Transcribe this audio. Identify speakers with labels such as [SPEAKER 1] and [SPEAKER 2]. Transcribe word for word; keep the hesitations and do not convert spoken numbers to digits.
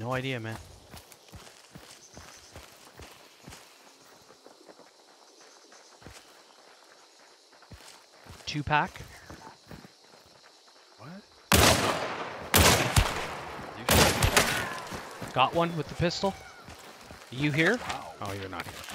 [SPEAKER 1] no idea, man. Two pack.
[SPEAKER 2] What?
[SPEAKER 1] Got one with the pistol. Are you here?
[SPEAKER 2] Wow.
[SPEAKER 1] Oh, you're not here.